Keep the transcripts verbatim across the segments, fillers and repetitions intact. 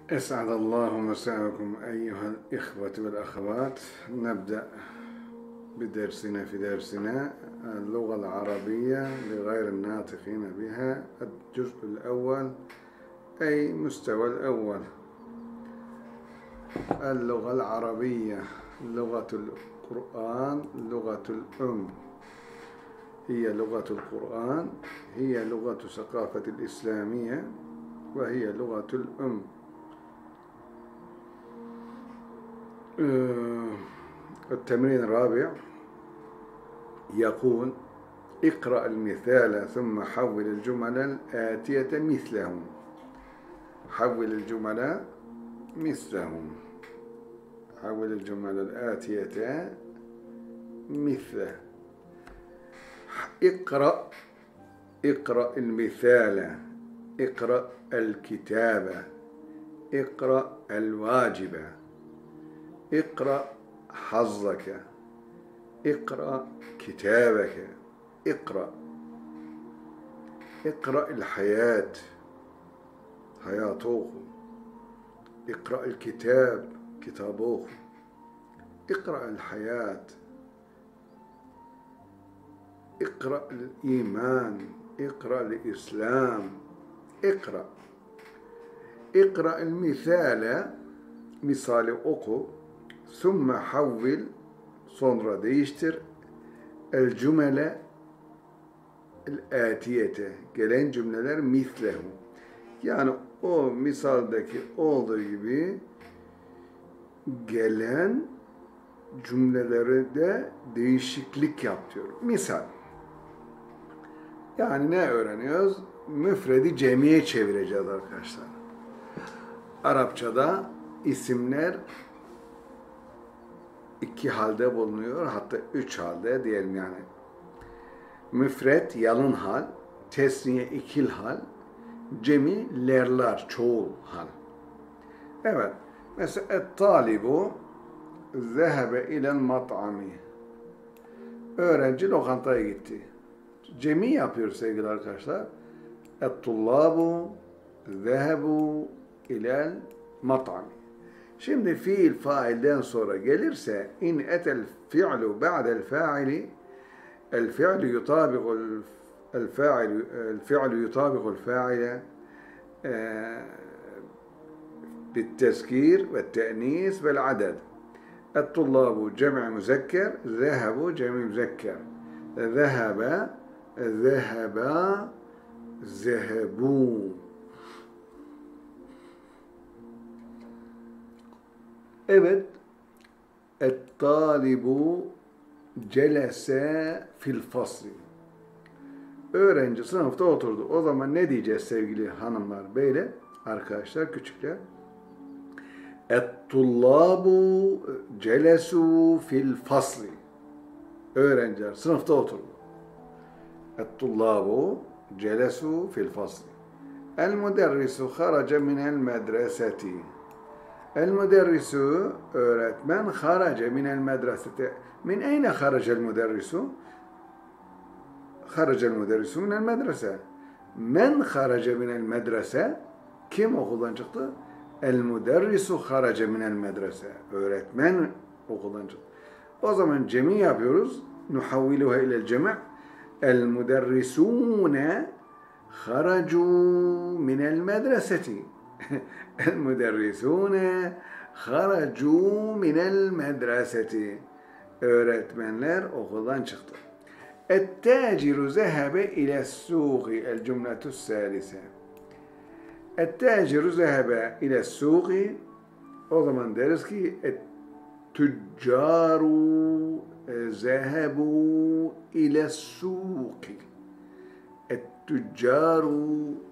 أسعد الله مساءكم أيها الإخوة والأخوات. نبدأ بدرسنا في درسنا اللغة العربية لغير الناطقين بها، الجزء الأول أي مستوى الأول. اللغة العربية لغة القرآن، لغة الأم، هي لغة القرآن، هي لغة ثقافة الإسلامية، وهي لغة الأم. التمرين الرابع يقول: اقرأ المثال ثم حول الجمل الآتية مثله. حول الجمل مثله. حول الجمل الآتية مثله. اقرأ. اقرأ المثال. اقرأ الكتابة. اقرأ الواجب. اقرأ حظك. اقرأ كتابك. اقرأ. اقرأ الحياة، حياتكم. اقرأ الكتاب، كتابكم. اقرأ الحياة. اقرأ الإيمان. اقرأ الإسلام. اقرأ. اقرأ المثال، misali oku, ثم حول, sonra değiştir, el cümle el atiyete, gelen cümleler mislehu, yani o misaldeki olduğu gibi gelen cümleleri de değişiklik yap diyor. Misal, yani ne öğreniyoruz? Müfredi cemiye çevireceğiz arkadaşlar. Arapçada isimler iki halde bulunuyor, hatta üç halde diyelim yani. Müfret yalın hal, tesniye ikil hal, cemi lerler, çoğul hal. Evet, mesela et-talibu zehebe ilel mat'ami. Öğrenci lokantaya gitti. Cemi yapıyor sevgili arkadaşlar. Et-tullabu zehebu ilel mat'ami. Şimdi fiil failden sonra gelirse in etel fi'lu ba'del fa'ili el fi'lu yutabiqul el fa'ilu el fi'lu yutabiqul fa'ile بالتذكير والتأنيث والعدد. الطلاب جمع مذكر، ذهبوا جمع مذكر، ذهب ذهبا ذهبوا. Evet, et-talibu celese fil fasli. Öğrenci sınıfta oturdu. O zaman ne diyeceğiz sevgili hanımlar, beyler, arkadaşlar, küçükler? Et-tullabu celesu fil fasli. Öğrenciler sınıfta oturdu. Et-tullabu celesu fil fasli. El-müderrisu kharaca minel medreseti. El-müderrisu öğretmen haraca minel medresete. Min eyne haracel müderrisu? Haracel müderrisu minel medrese. Men haraca minel medrese? Kim okuldan çıktı? El-müderrisu haraca minel medrese. Öğretmen okuldan çıktı. O zaman cemi yapıyoruz. Nuhavviluha ilel cemi'. El-müderrisune haracu minel medreseti. El-müderrisune haracu minel medreseti. Öğretmenler okuldan çıktı. Et-taciru zehebe ile's-suqi. El-cümletü s-salise. Et-taciru zehebe ile's-suqi. O zaman deriz ki et-tüccaru zehebu ile's-suqi. Et-tüccaru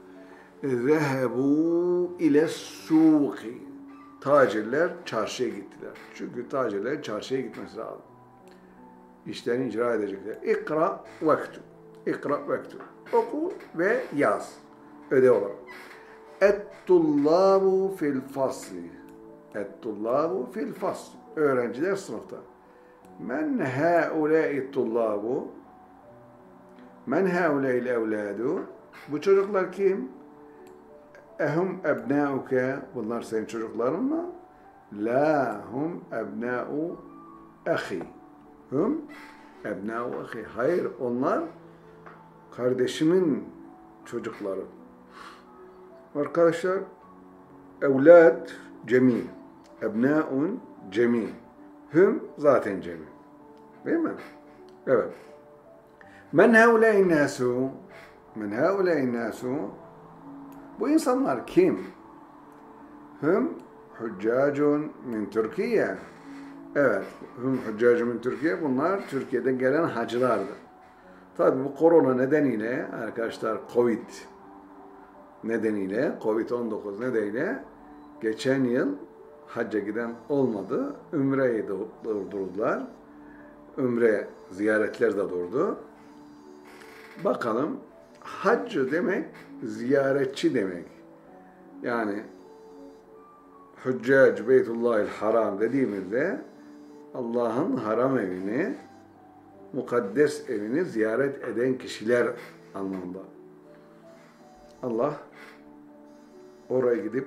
zehebu ile's-suqi. Tacirler çarşıya gittiler. Çünkü tacirler çarşıya gitmesi lazım. İşlerini icra edecekler. İkra vektub. İkra vektub. Oku ve yaz. Ödev olarak. Et-tullabu fil fasli. Et-tullabu fil fasli. Öğrenciler sınıfta. Men haulâ'i tullabu? Men haulâ'il evlâdu? Bu çocuklar kim? Ehum ebnâuke, bunlar senin çocukların mı? La hum ebnâ'u ahi. Hum ebnâ'u ahi. Hayır, onlar kardeşimin çocukları. Arkadaşlar, evlad cemi, ebnâ'un cemi, hum zaten cemi. Değil mi? Evet. Men haulâin nâsû, men haulâin nâsû, bu insanlar kim? Hum huccacun min Türkiye. Evet, hum huccacun min Türkiye. Bunlar Türkiye'den gelen hacılardır. Tabii bu korona nedeniyle arkadaşlar, Covid nedeniyle, Covid on dokuz nedeniyle geçen yıl hacca giden olmadı. Ümreyi durdurdular. Ümre ziyaretler de durdu. Bakalım, haccı demek ziyaretçi demek. Yani Hüccac Beytullahil Haram dediğimizde Allah'ın haram evini, mukaddes evini ziyaret eden kişiler anlamında. Allah oraya gidip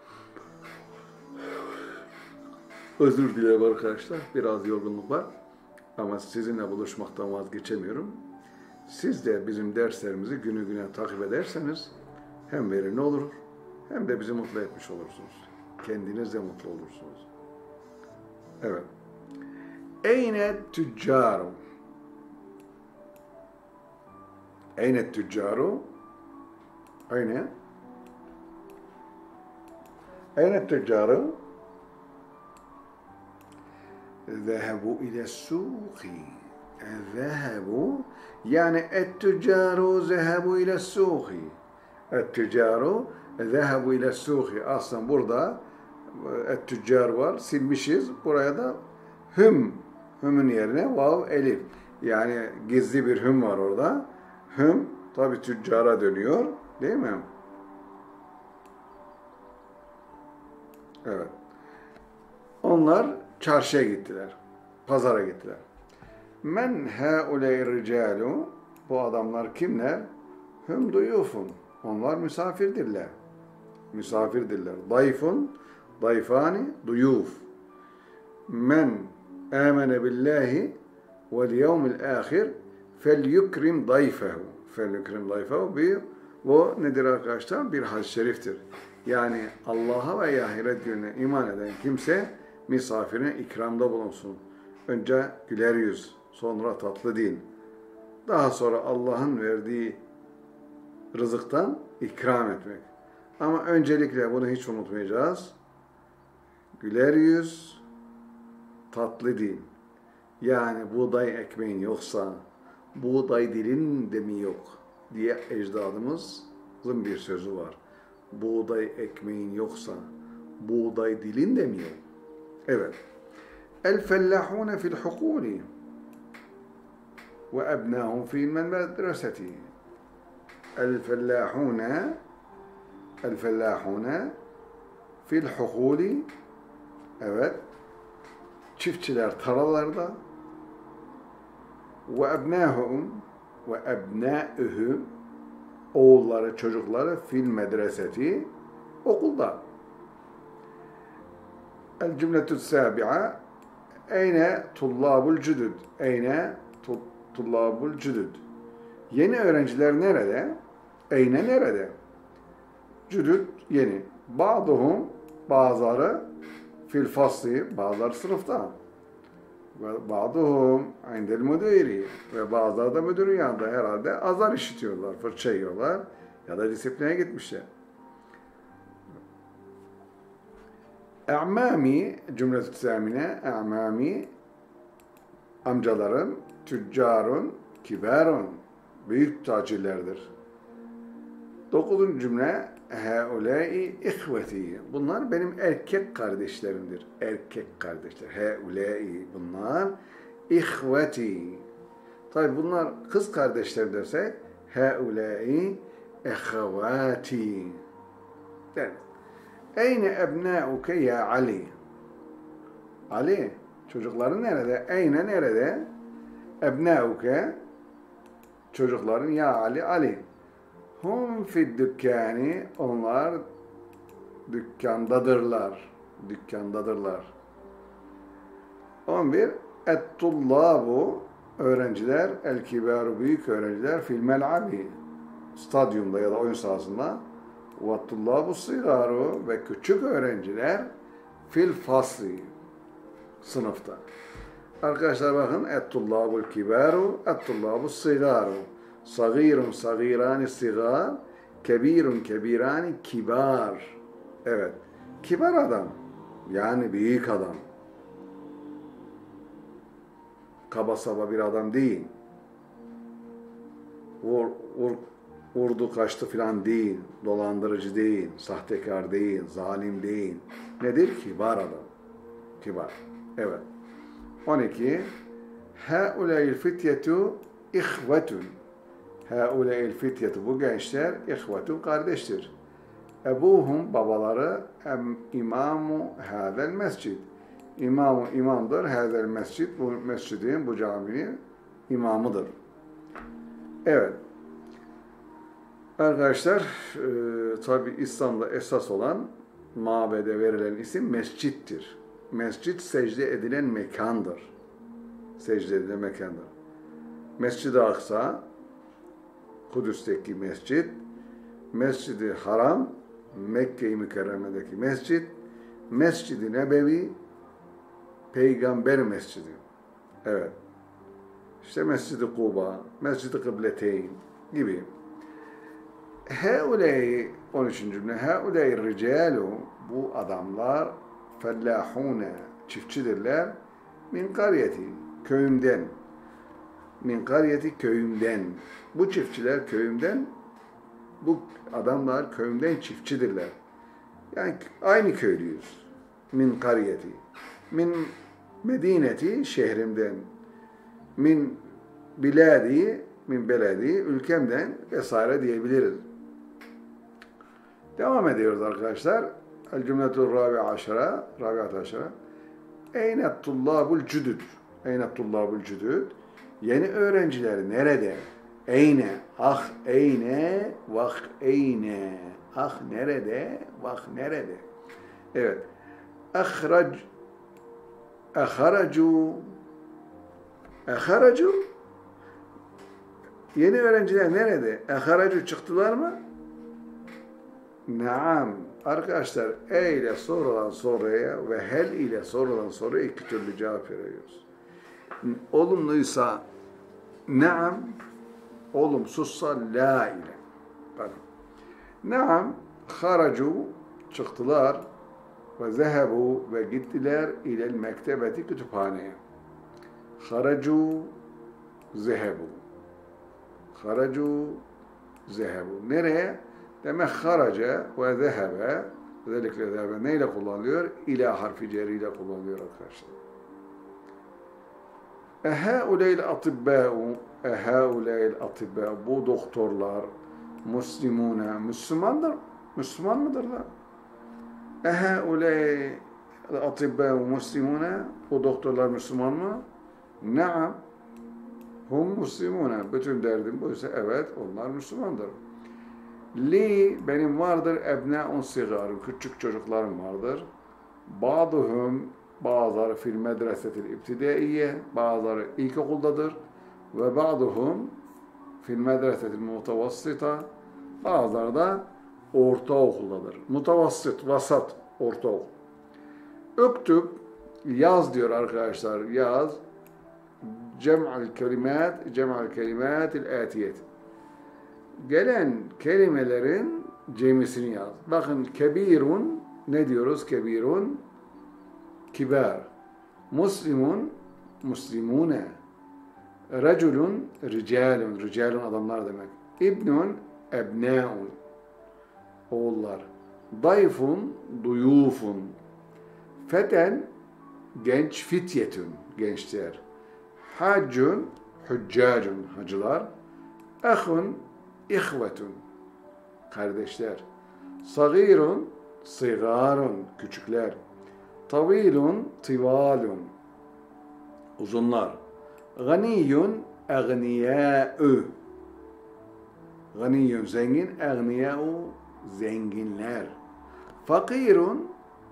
özür dilerim arkadaşlar. Biraz yorgunluk var. Ama sizinle buluşmaktan vazgeçemiyorum. Siz de bizim derslerimizi günü güne takip ederseniz hem verimli olur hem de bizi mutlu etmiş olursunuz. Kendiniz de mutlu olursunuz. Evet. Eyne tüccaru. Eyne tüccaru. Eyne. Eyne tüccaru. ذهبوا إلى السوق. ذهبوا يعني التجار ذهبوا إلى السوق. التجار ذهبوا إلى السوق. Aslında burada tüccar var. Silmişiz. Buraya da hüm. Hümün yerine vav elif. Yani gizli bir hüm var orada. Hüm tabi tüccara dönüyor. Değil mi? Evet. Onlar çarşıya gittiler. Pazara gittiler. Men hauley ricalu, bu adamlar kimler? Hüm duyufun. Onlar misafirdirler. Misafirdirler. Dayfun, dayfani, duyuf. Men amene billahi vel yevmil ahir fel yukrim dayfehu. Fel yukrim dayfehu. Bu nedir arkadaşlar? Bir hadis-i şeriftir. Yani Allah'a ve ahiret gününe iman eden kimse misafirine ikramda bulunsun. Önce güler yüz, sonra tatlı dil. Daha sonra Allah'ın verdiği rızıktan ikram etmek. Ama öncelikle bunu hiç unutmayacağız. Güler yüz, tatlı dil. Yani buğday ekmeğin yoksa, buğday dilin de mi yok diye ecdadımızın bir sözü var. Buğday ekmeğin yoksa, buğday dilin de mi yok? Evet. El-fellahune fil hukuli ve ebnâhum fil medreseti. El-fellahune El-fellahune fil hukuli, evet, çiftçiler tarlalarda, ve ebnâhum ve ebnâühü, oğulları, çocukları fil medreseti, okulda. El cümletü sâbi'a, eyne tullâbul cüdüd, eyne tullâbul cüdüd. Yeni öğrenciler nerede? Eyne nerede? Cüdüd yeni. Ba'duhum, bazıları fil fasli, bazıları sınıfta. Ve ba'duhum indel müdiri, ve bazıları da müdürün yanında herhalde azar işitiyorlar, fırça yiyorlar ya da disipline gitmişler. E'mami, cümle-i tüsamine, e'mami, amcalarım, tüccarun, kibarun, büyük tacirlerdir. Dokuzuncu cümle, heulâi ihveti, bunlar benim erkek kardeşlerimdir. Erkek kardeşler, heulâi, bunlar ihveti. Tabi bunlar kız kardeşler dersek, heulâi ehevâti. Evet. Eyne ebnâuke ya Ali? Ali, çocukların nerede? Eyne nerede? Ebnâuke, çocukların ya Ali, Ali. Hum fid dükkâni, onlar dükkandadırlar. Dükkandadırlar. on bir. Et-tullabu, öğrenciler, el-kibaru, büyük öğrenciler, fil mel'abi, stadyumda ya da oyun sahasında, ve-tullabu sigaru, ve küçük öğrenciler, fil fasli, sınıfta. Arkadaşlar bakın, et-tullabul kibaru, et-tullabu sigaru, sagirun sagirani sigar, kebirun kebirani kibar. Evet, kibar adam, yani büyük adam. Kaba saba bir adam değil. Vur, vur, vurdu kaçtı filan değil. Dolandırıcı değil. Sahtekar değil. Zalim değil. Nedir? Kibar adam. Kibar. Evet. on iki. Hâulâil fityetu ihvetun. Hâulâil fityetu. Bu gençler ihvetun kardeştir. Ebuhum babaları em imamu hâzel mescid. İmamı imamdır. Hâzel mescid. Bu mescidin, bu caminin imamıdır. Evet. Arkadaşlar, e, tabi İslam'da esas olan mabede verilen isim mescittir. Mescid secde edilen mekandır. Secde edilen mekandır. Mescid-i Aksa, Kudüs'teki mescid, Mescid-i Haram, Mekke-i Mükerreme'deki mescid, Mescid-i Nebevi, Peygamber Mescidi. Evet. İşte Mescid-i Kuba, Mescid-i Kıbleteyn gibi. Heuley, on üçüncü cümle, Heuley ricalu, bu adamlar, fellahune, çiftçidirler, min karyeti, köyümden. Min karyeti, köyümden. Bu çiftçiler köyümden, bu adamlar köyümden çiftçidirler. Yani aynı köylüyüz. Min karyeti. Min medineti, şehrimden. Min biladi, min beledi, ülkemden vesaire diyebiliriz. Devam ediyoruz arkadaşlar. El cümletul rabi'a aşara, rabi'at aşara. Eynet tullabul cüdüd. Eynet tullabul cüdüd. Yeni öğrenciler nerede? Eyne, ah eyne, vah eyne. Ah nerede, vah nerede? Evet. Ahrac, aharacu, aharacu. Yeni öğrenciler nerede? Aharacu çıktılar mı? Naam. Arkadaşlar, e ile sorulan soruya ve hel ile sorulan soruya iki türlü cevap veriyoruz. Olumluysa naam, olumsuzsa la ile. Bakın. Naam, haracu, çıktılar ve zehebu ve gittiler ilel mektebeti, kütüphaneye. Haracu, zehebu. Haracu, zehebu. Nereye? Demek haraca ve zehebe, özellikle zehebe neyle kullanılıyor? İla harfi ceriyle kullanılıyor arkadaşlar. Ehâuleyl atibbâ'u, ehâuleyl atibbâ'u, bu doktorlar, muslimûne, Müslümandır, Müslüman mıdırlar? Ehâuleyl atibbâ'u muslimûne, bu doktorlar Müslüman mı? Naam, hum muslimûne, bütün derdim buysa evet, onlar Müslümandır. Li, benim vardır, ebnâ'un sigarım, küçük çocuklarım vardır. Ba'duhum, bazıları fil medresetil ibtidaiye, bazıları ilkokuldadır. Ve ba'duhum fil medresetil mutavassita, bazıları da ortaokuldadır. Mutavassit, vasat, ortaokul. Öktüb, yaz diyor arkadaşlar, yaz. Cem'al kelimat, cem'al kelimatil atiyet. Gelen kelimelerin cemisini yaz. Bakın kebirun, ne diyoruz? Kebirun, kibar. Muslimun, muslimune. Reculun, ricalun. Ricalun adamlar demek. İbnun, ebnaun. Oğullar. Dayfun, duyufun. Feten, genç, fityetun. Gençler. Haccun, hüccacun. Hacılar. Ahun, ihvetun. Kardeşler. Sagirun, sigarun. Küçükler. Tavilun, tivalun. Uzunlar. Ganiyun, egniyâ'ü. Ganiyun, zengin, egniyâ'ü, zenginler. Fakirun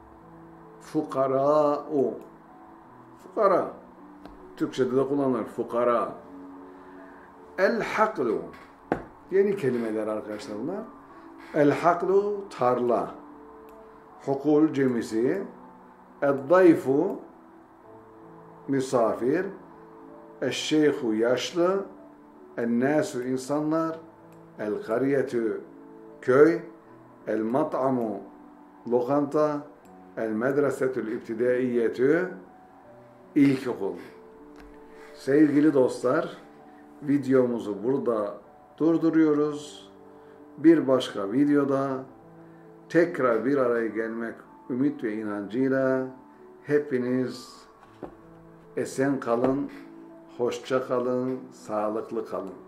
fukara'u. Fukara. Türkçe'de de kullanılır. Fukara. El-haklu. Yeni kelimeler arkadaşlar bunlar. El-haklu tarla. Hukul cemisi. El-dayfu misafir. El-şeyhu yaşlı. El-nasu insanlar. El-kariyetü köy. El-mat'amu lokanta. El-medresetül ibtidaiyetü ilkokul. Sevgili dostlar, videomuzu burada durduruyoruz. Bir başka videoda tekrar bir araya gelmek ümit ve inancıyla hepiniz esen kalın, hoşça kalın, sağlıklı kalın.